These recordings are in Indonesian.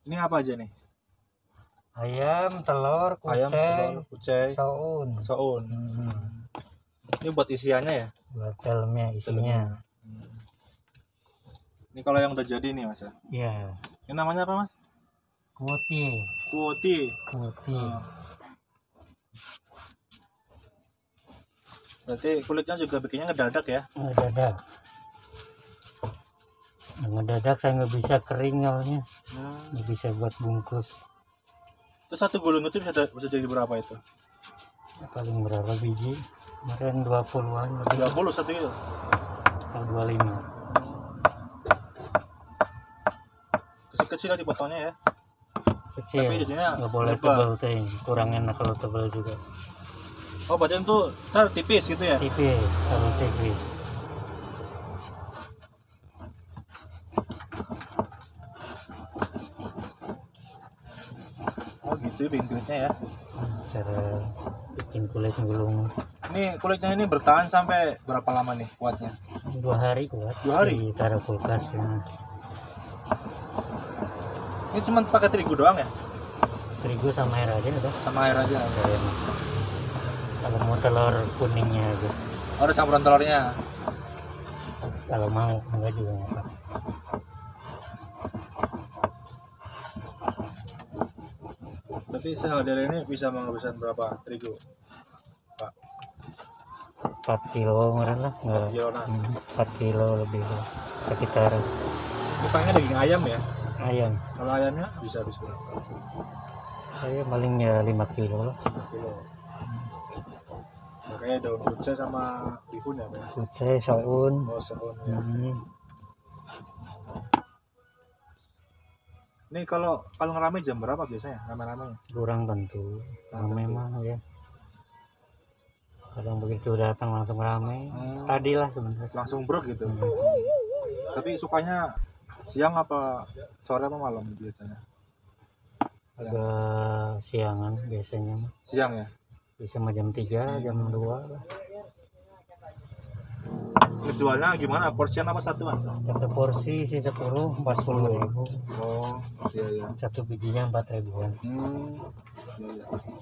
Ini apa aja nih? Ayam, telur, kucai, soun. Ini buat isiannya ya? Buat dalamnya isinya. Ini kalau yang udah jadi nih mas ya? Iya. Ini namanya apa mas? Kuoti. Berarti kulitnya juga bikinnya ngedadak ya? Ngedadak. Ngedadak saya nggak bisa kering soalnya. Nggak bisa buat bungkus. Terus satu gulung itu bisa jadi berapa itu? Paling berapa biji? Kemarin 20-an. 20 satu itu? Atau 25. Kecil-kecil lah dipotongnya ya? Kecil. Tapi jadinya nggak boleh tebal tuh. Kurang enak kalau tebal juga. Oh berarti itu tipis gitu ya? Tipis, harus tipis. Oh gitu bikin kulitnya ya? Cara bikin kulit gulung. Ini kulitnya ini bertahan sampai berapa lama nih kuatnya? 2 hari kuat. 2 hari? Ditaruh kulkas ya. Ini cuma pakai terigu doang ya? Terigu sama air aja udah. Sama air aja? Kalau mau telur kuningnya aja. Oh, ada campuran telurnya? Kalau mau, enggak juga nggak apa. Berarti sehari ini bisa menghabiskan berapa terigu? Pak? 4 kilo kemarin lah. 4 kilo nah. 4 kilo lebih lah. Sekitar. Ini pakainya daging ayam ya? Ayam. Kalau ayamnya bisa habis berapa? Saya paling ya 5 kilo lah. 5 kilo. Makanya daun kucai sama bihun ya? Kucai, soun. Oh, soun ya. Ini kalau ngerame jam berapa biasanya? Rame-ramenya? Kurang tentu. Rame mah ya. Kadang begitu datang langsung rame. Tadi lah sebenarnya. Langsung brok gitu. Tapi sukanya siang apa sore apa malam biasanya? Agak siangan biasanya. Siang ya? Bisa jam 3, jam 2 lah. Ngejualnya gimana? Porsian apa satuan? Satu porsi sih 10, 40.000. Oh, iya. Satu bijinya 4.000-an. Iya.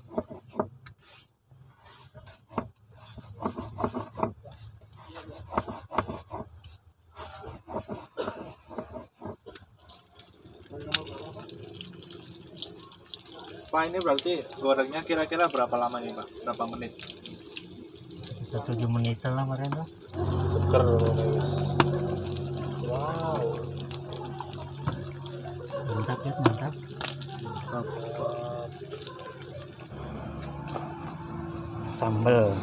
Pak, ini berarti gorengnya kira-kira berapa lama nih Pak? Berapa menit? 7 menitan lah kemarin lah. Seger guys. Wow. Mantap ya, mantap. Sambal.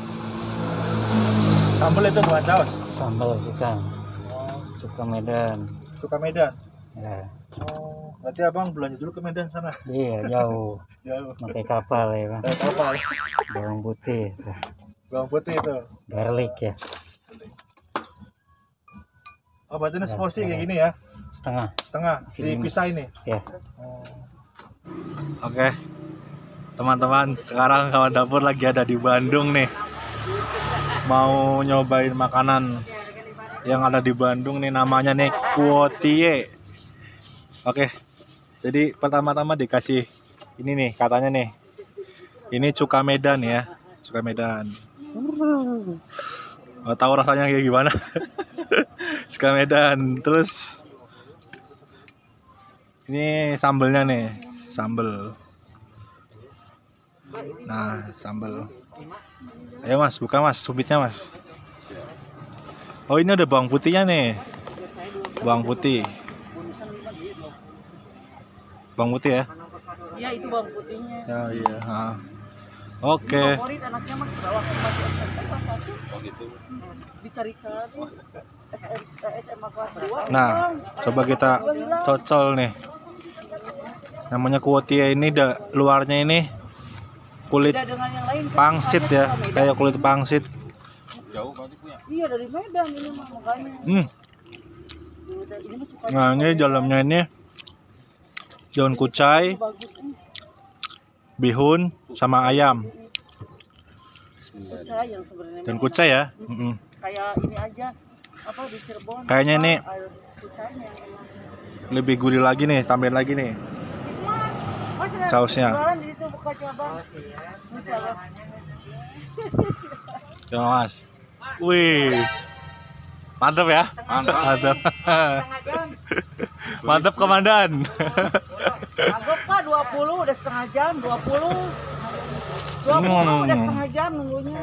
Sambal itu bukan saus? Sambal bukan. Cuka Medan. Cuka Medan? Ya. Oh, berarti abang belanja dulu ke Medan sana? Iya, jauh. Pakai kapal ya Bang. Pakai kapal? Bawang putih. Bawang putih itu? Garlic ya. Oh, berarti ini seporsi kayak gini ya? Setengah? Dipisah ini? Ya. Oke. Teman-teman, sekarang kawan dapur lagi ada di Bandung nih. Mau nyobain makanan yang ada di Bandung nih, namanya nih kuotie. Oke. Jadi pertama-tama dikasih ini nih, katanya nih. Ini cuka Medan ya. Cuka Medan. Nggak tahu rasanya kayak gimana. Cuka Medan. Terus ini sambelnya nih, sambel. Nah, sambel. Ayo mas, buka mas, subitnya mas. Oh ini ada bawang putihnya nih. Bawang putih. Bawang putih ya? Iya itu bawang putihnya. Oh iya. Oke. Favorit anaknya mah di bawah kelas 1. Oh gitu. Dicari-cari. SMA kelas 2. Nah, coba kita cocol nih. Namanya kuotie ini luarnya ini kulit pangsit ya, kayak kulit pangsit. Jauh berarti punya. Iya dari Medan ini mah makanya. Nah, ini dalamnya ini daun kucai, bihun sama ayam. Kucai yang sebenarnya. Dan kucai ya. Kayak ini aja apa di Cirebon. Kayaknya ini kucainya. lebih gurih lagi nih, tambahin lagi nih. Mas, sausnya. jualan di situ buka cabang. Bisa lah. Coba Mas. Wih. Mantap ya? Mantap. Setengah jam. Mantap komandan. Anggap Pak 20 udah setengah jam, 20. 20 udah setengah jam nunggunya.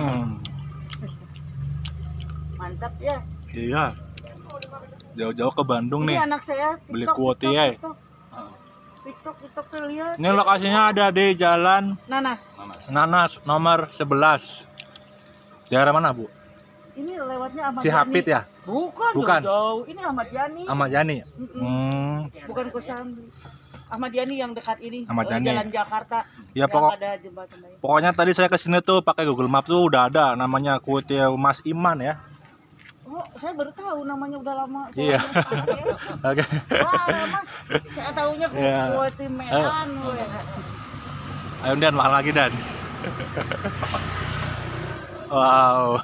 Mantap ya. Iya. Jauh-jauh ke Bandung Ini nih. anak saya Beli TikTok, kuoti TikTok, ya. TikTok tuh lihat. Ini lokasinya ada di Jalan Nanas. Nanas nomor 11. Daerah mana, Bu? Ini lewatnya Ahmad Cihapit Yani. ya? Bukan, Bukan. jauh. Ini Ahmad Yani. Ahmad Yani. Bukan Kosambi. Ahmad Yani yang dekat ini. Ahmad Yani. Jalan Jakarta. Ya yang pokok ada jembatan lain. pokoknya tadi saya kesini tuh pakai Google Maps tuh udah ada namanya kuoti Mas Iman ya. Oh, saya baru tahu namanya udah lama. Iya. Oke. Wah, lama. Saya tahunya Iya. kuoti Medan. Ayo Dan, makan lagi Dan. Wow.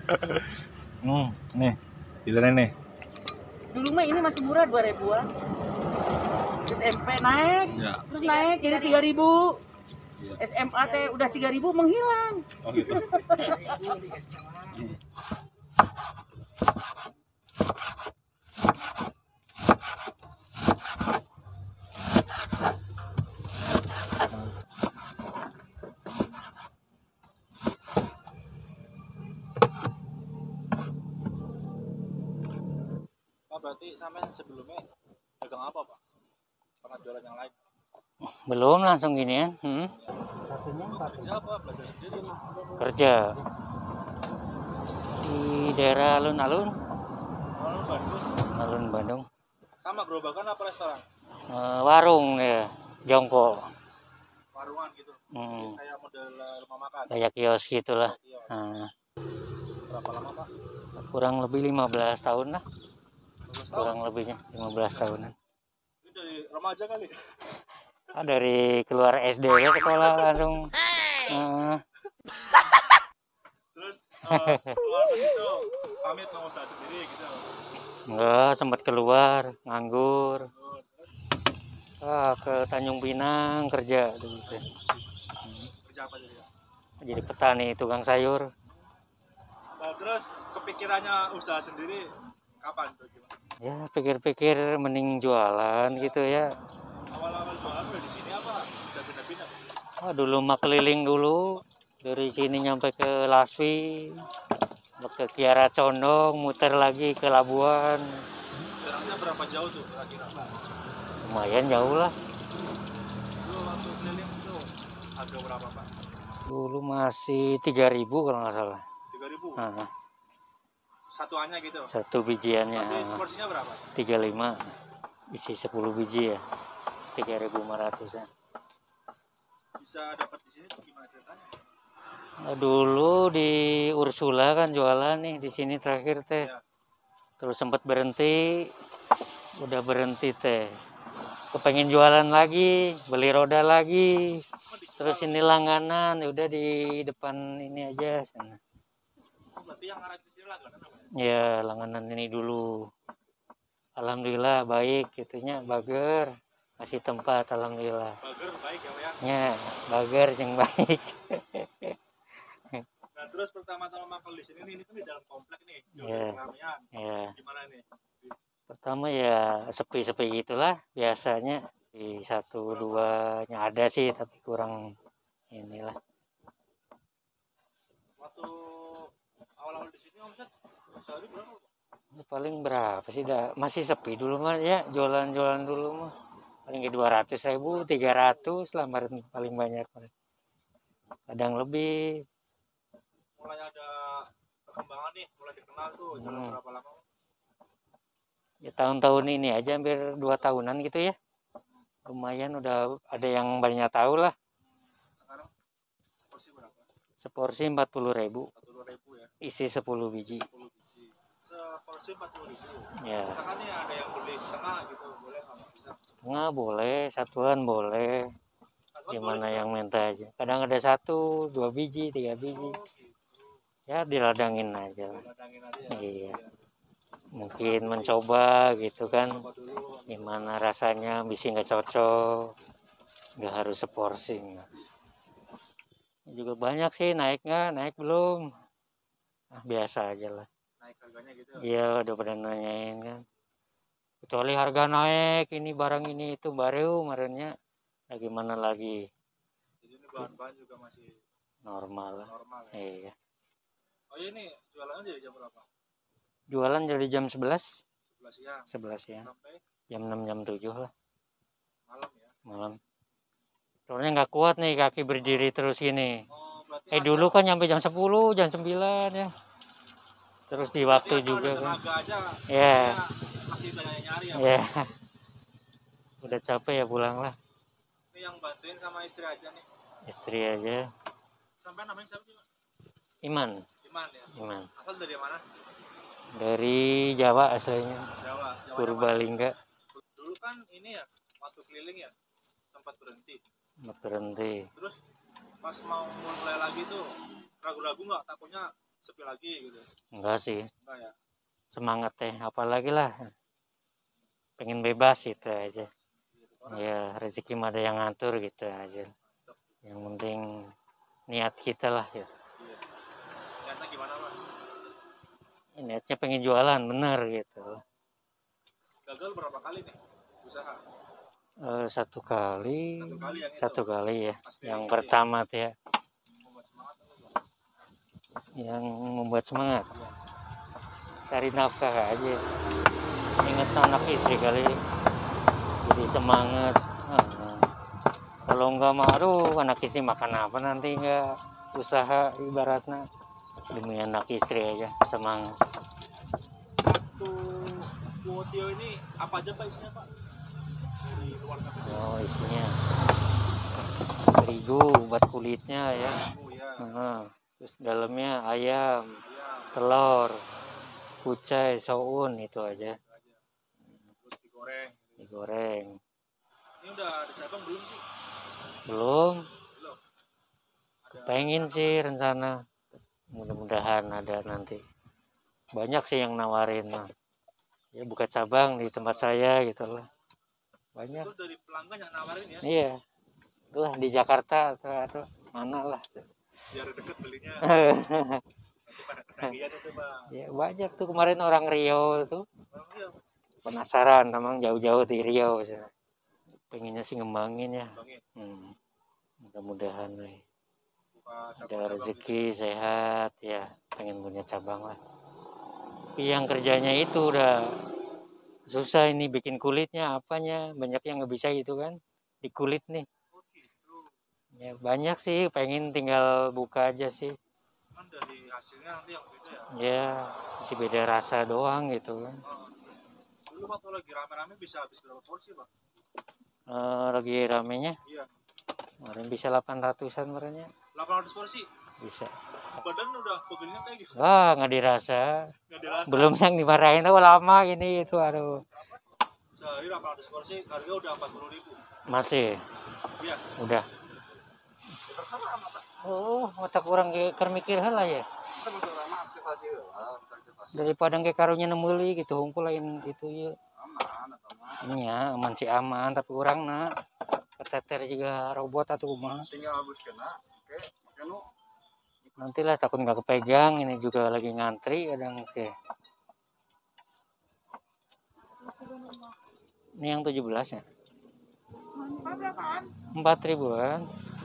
Nih, giliran nih. Dulu mah ini masih murah 2.000-an. Terus SMP naik, Ya. terus naik jadi 3.000. SMA teh udah 3.000 menghilang. Oh gitu. Pak, berarti sampean sebelumnya dagang apa, Pak? Pernah jualan yang lain? Belum langsung gini ya. Kerja apa? Belajar sendiri? Kerja di daerah alun-alun, Kalau Bandung, alun Bandung. sama gerobakan apa restoran? Warung ya, jongkok. Warungan gitu. Kayak model rumah makan. Kayak kios gitulah. Iya. Nah, Berapa lama, Pak? kurang lebih 15 tahun lah, 12 tahun. kurang lebihnya 15 tahunan. Ini dari remaja kali. Dari keluar SD ya sekolah langsung. Terus keluar ke situ pamit mau usaha sendiri gitu. Enggak, sempat keluar nganggur. Ke Tanjung Pinang kerja dulu teh. Kerja apa jadi? Jadi petani tukang sayur. Nah, terus kepikirannya usaha sendiri kapan tuh gimana? Ya pikir-pikir mending jualan gitu ya. Awal-awal jualan udah di sini apa? Udah pindah-pindah? Dulu mah keliling dulu dari sini nyampe ke Laswi, ke Kiara Condong, muter lagi ke Labuan. Jaraknya berapa jauh tuh kira-kira? Lumayan jauh lah. Dulu waktu keliling itu harga berapa, Pak? Dulu masih 3.000 kalau nggak salah. 3.000. Nah, Satuannya gitu. satu bijiannya Nanti porsinya berapa? 35, isi 10 biji ya, 3.500 ya. Bisa dapat di sini tuh gimana ceritanya? Dulu di Ursula kan jualan nih di sini terakhir teh. Ya. Terus sempat berhenti, udah berhenti teh. Kepengen jualan lagi, beli roda lagi. Terus ini langganan, udah di depan ini aja sana. Berarti yang arah di sini langganan apa? Ya langganan ini dulu. Alhamdulillah baik, gitunya bager, masih tempat alhamdulillah. Bager baik ya, Pak ya. Ya bager yang baik. Nah, terus pertama-tama makan di sini nih, ini kan di dalam komplek nih, Iya. Ramean. Ya Gimana nih? pertama ya sepi-sepi gitulah biasanya, di 1-2 nya ada sih tapi kurang inilah. Waktu awal-awal di sini omset sehari berapa, Pak? Paling berapa sih, masih sepi dulu mah ya, jualan-jualan dulu mah paling ke 200.000, 300 lah paling banyak, kadang lebih. Mulai ada perkembangan nih, mulai dikenal tuh, jalan berapa lama? Ya tahun-tahun ini aja hampir 2 tahunan gitu ya, lumayan udah ada yang banyak tahu lah. Sekarang porsi berapa? Seporsi 40.000, 40.000 ya, isi 10 biji 10 biji. Seporsi 40.000. ya. Misalkan nih ada yang beli setengah gitu, boleh sama bisa? Setengah boleh, satuan boleh, Satuan gimana boleh yang minta aja. Kadang ada 1, 2 biji, 3 biji, juga? Oh, gitu. ya diladangin aja. Ladangin aja ya. Iya, mungkin mencoba gitu kan, Coba dulu. gimana rasanya, bisa nggak cocok. nggak harus seporsi. Nggak. Juga banyak sih, naik nggak, naik belum. Biasa aja lah. Naik harganya gitu. Iya, udah pada nanyain kan. Kecuali harga naik, ini barang ini itu baru kemarinnya. Ya gimana lagi? Jadi ini bahan-bahan juga masih Normal lah. normal ya. Iya. Oh iya, ini jualannya dari jam berapa? Jualan dari jam 11. 11 siang 11 ya. sampai Jam 6, jam 7 lah. malam ya. Malam. Soalnya nggak kuat nih kaki berdiri terus gini. Oh, berarti Dulu kan nyampe jam 10, jam 9 ya. Terus di waktu kalau juga ada kan. tenaga aja Ya. masih banyak nyari ya. Ya. Udah capek ya pulang lah. Ini yang bantuin sama istri aja nih. Istri aja. Sampai namanya siapa sih, Pak? Iman. Iman ya. Iman. Asal dari mana? Dari Jawa aslinya. Jawa. Purbalingga. Dulu kan ini ya, waktu keliling ya sempat berhenti. Berhenti. Terus pas mau mulai lagi tuh ragu-ragu nggak, takutnya sepi lagi gitu? Enggak sih. Enggak ya. Semangat teh. Apalagi lah. Pengen bebas gitu aja. Ya rezeki mah ada yang ngatur gitu aja. Yang penting niat kita lah ya. Niatnya gimana, Pak? Niatnya pengen jualan bener gitu. Gagal berapa kali nih usaha? Satu kali yang itu. Satu kali ya. Pas Yang keliling pertama tuh ya. membuat semangat apa, Pak? Yang membuat semangat. Cari nafkah aja. Ingat anak istri kali. Jadi semangat. Kalau enggak mah aduh anak istri makan apa nanti, enggak usaha ibaratnya. Demi anak istri aja semangat. Satu kuotio ini apa aja, Pak, isinya, Pak? Dari luar sampai dalam. Oh isinya terigu buat kulitnya ya. Oh ya. Terus dalamnya ayam, Iya. telur, kucai, soun itu aja. Terus digoreng. Digoreng. Ini udah ada cabang belum sih? Belum. Belum. Pengen sih rencana. Mudah-mudahan ada nanti. Banyak sih yang nawarin mah. Ya buka cabang di tempat saya gitu lah. Banyak. Itu dari pelanggan yang nawarin ya? Iya. Itulah di Jakarta atau mana lah. Biar deket belinya. Nanti pada ketagihan itu, Pak. Ya banyak tuh kemarin orang Riau tuh. Orang Riau. Penasaran memang jauh-jauh di Riau. Pengennya sih ngembangin ya. Mudah-mudahan nih. Ada rezeki sehat ya, pengen punya cabang lah. Tapi yang kerjanya itu udah susah ini, bikin kulitnya apanya, banyak yang nggak bisa gitu kan di kulit nih. Ya banyak sih, pengen tinggal buka aja sih. Kan dari hasilnya nanti yang beda ya? Ya masih beda rasa doang gitu kan. Dulu waktu lagi rame-rame bisa habis berapa porsi, Pak? Lagi ramenya? Iya. Kemarin bisa 800-an kemarinnya. 800 porsi? Bisa. Badan udah pegelnya kayak gitu? Wah nggak dirasa. Nggak dirasa? Belum yang dimarahin tuh lama ini itu aduh. Sehari 800 porsi, harga udah 40.000. Masih? Iya. Udah. Terserah mata. Oh, mata kurang keur mikir heula ya. Daripada ge karunya nemeuli gitu hungkul lain itu ya. Aman. Iya, aman sih aman, tapi urangna keteter juga robot atuh mah. Tinggal habis kena, oke, makanya Nantilah takut nggak kepegang, ini juga lagi ngantri kadang oke. Ini yang 17 ya? 4.000-an.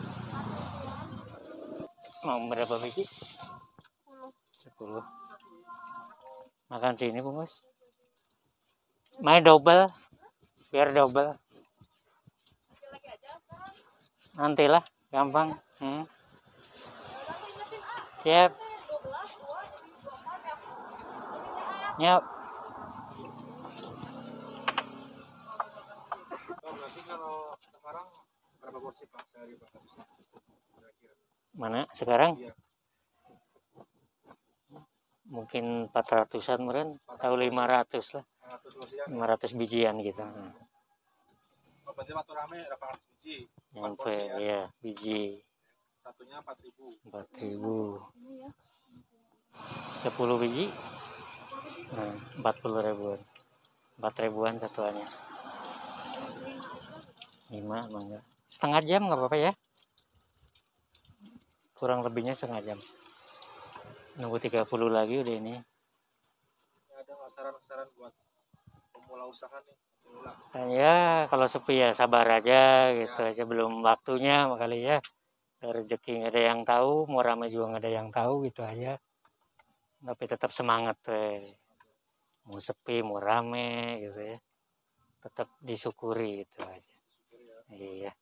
Mau berapa biji? 10. Makan sini bungkus. Main double. Biar double. Nantilah, gampang. Siap. Yap. berarti kalau sekarang berapa porsi, Pak, sehari, Pak, bisa? Kira-kira. Mana sekarang? Iya. Mungkin 400-an meren atau 500 lah. 500 porsian. 500 bijian gitu. Oh, berarti waktu rame 800 biji. Nyampe ya, biji. Satunya 4.000. 4.000. 10 biji. 40 ribuan. 4 ribuan satuannya. 5 mangga. setengah jam nggak apa-apa ya, kurang lebihnya setengah jam. Nunggu 30 lagi udah ini. Ada nggak saran-saran buat pemula usaha nih? Nah, ya kalau sepi ya sabar aja gitu aja, belum waktunya kali ya. Rezeki nggak ada yang tahu, mau rame juga nggak ada yang tahu gitu aja. Tapi tetap semangat mau sepi mau rame gitu ya, tetap disyukuri gitu aja. Iya.